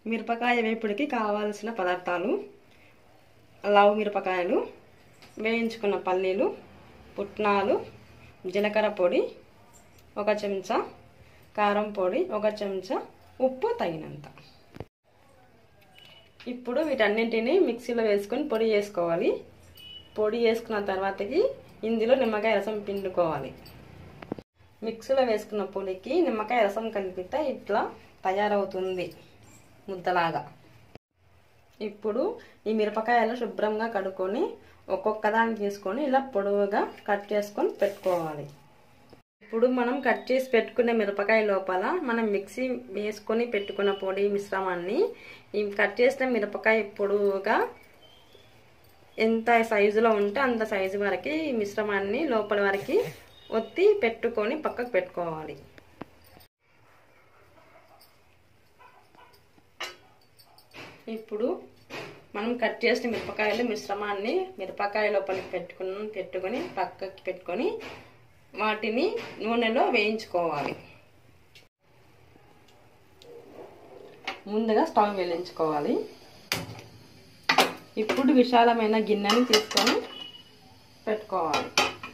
మిరపకాయ వేపుడికి కావాల్సిన పదార్థాలు: లావు మిరపకాయలు, వేయించుకున్న పల్లీలు, పుట్నాలు, జీలకర్ర పొడి 1 చెంచా, కారం పొడి 1 చెంచా, ఉప్పు తగినంత. ఇప్పుడు వీటన్నింటినీ మిక్సీలో వేసుకొని పొడి చేసుకోవాలి. పొడి చేసుకున్న తర్వాతకి ఇందులో నిమ్మకాయ రసం పిండుకోవాలి. మిక్సీలో వేసుకున్న పొడికి నిమ్మకాయ రసం కలిపితే ఇట్లా తయారవుతుంది ముద్దలాగా. ఇప్పుడు ఈ మిరపకాయలు శుభ్రంగా కడుక్కొని ఒక్కొక్క దాన్ని తీసుకొని ఇలా పొడవుగా కట్ చేసుకొని పెట్టుకోవాలి. ఇప్పుడు మనం కట్ చేసి పెట్టుకునే మిరపకాయ లోపల మనం మిక్సీ వేసుకొని పెట్టుకున్న పొడి మిశ్రమాన్ని ఈ కట్ చేసిన మిరపకాయ పొడవుగా ఎంత సైజులో ఉంటే అంత సైజు వరకు ఈ మిశ్రమాన్ని లోపల వరకు ఒత్తి పెట్టుకొని పక్కకు పెట్టుకోవాలి. ఇప్పుడు మనం కట్ చేసిన మిరపకాయలు మిశ్రమాన్ని మిరపకాయ లోపలికి పెట్టుకొని పక్కకి పెట్టుకొని వాటిని నూనెలో వేయించుకోవాలి. ముందుగా స్టవ్ వెలిగించుకోవాలి. ఇప్పుడు విశాలమైన గిన్నెని తీసుకొని పెట్టుకోవాలి.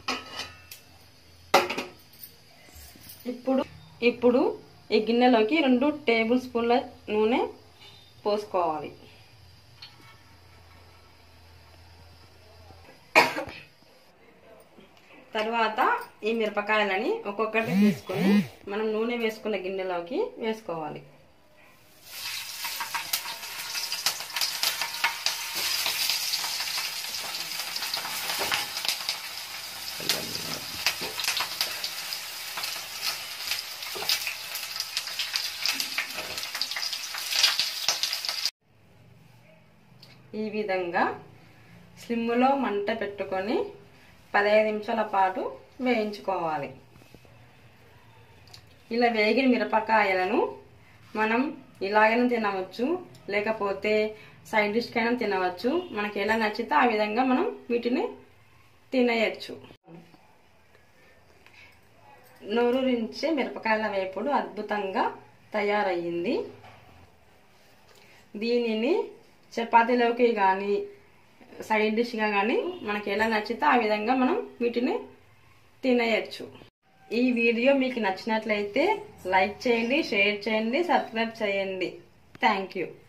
ఇప్పుడు ఈ గిన్నెలోకి 2 టేబుల్ స్పూన్ల నూనె పోసుకోవాలి. తర్వాత ఈ మిరపకాయలని ఒక్కొక్కటి తీసుకొని మనం నూనె వేసుకున్న గిన్నెలోకి వేసుకోవాలి. ఈ విధంగా స్లిమ్లో మంట పెట్టుకొని 15 నిమిషాల పాటు వేయించుకోవాలి. ఇలా వేగిన మిరపకాయలను మనం ఇలాగైనా తినవచ్చు, లేకపోతే సైడ్ డిష్ కైనా తినవచ్చు. మనకి ఎలా నచ్చితే ఆ విధంగా మనం వీటిని తినేయచ్చు. నోరూరించే మిరపకాయల వేపుడు అద్భుతంగా తయారయ్యింది. దీనిని చపాతీలోకి కానీ సైడ్ డిష్గా కానీ మనకి ఎలా నచ్చితే ఆ విధంగా మనం వీటిని తినేయచ్చు. ఈ వీడియో మీకు నచ్చినట్లయితే లైక్ చేయండి, షేర్ చేయండి, సబ్స్క్రైబ్ చేయండి. Thank you.